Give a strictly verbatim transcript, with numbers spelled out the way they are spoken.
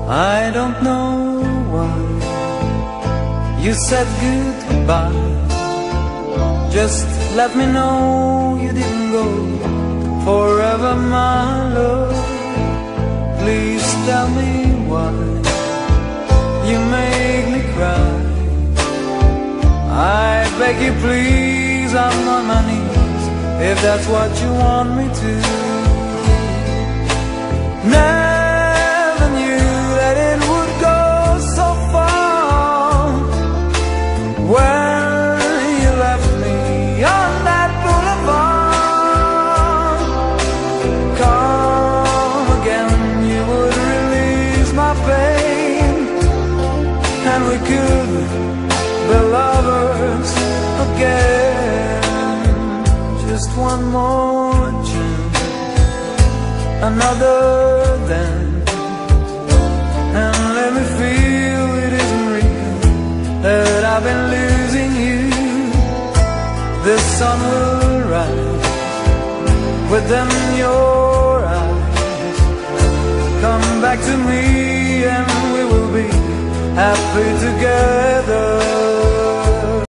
I don't know why you said goodbye. Just let me know you didn't go forever, my love. Please tell me why you make me cry. I beg you please, I'm on my knees, if that's what you want me to. Never knew that it would go so far when you left me on that boulevard. Come again, you would release my pain, and we could be lovers again. Just one more chance, another dance, and let me feel it isn't real, that I've been losing you. The sun will rise within your eyes. Come back to me and we will be happy together.